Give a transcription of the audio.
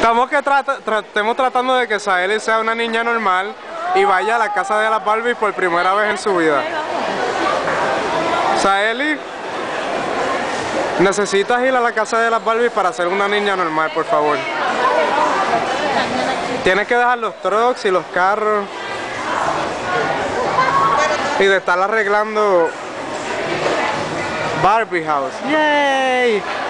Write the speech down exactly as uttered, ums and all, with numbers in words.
Estamos que trata, tra estemos tratando de que Saeli sea una niña normal y vaya a la casa de las Barbies por primera vez en su vida. Saeli, necesitas ir a la casa de las Barbies para ser una niña normal, por favor. Tienes que dejar los trucks y los carros y de estar arreglando Barbie House. ¡Yay!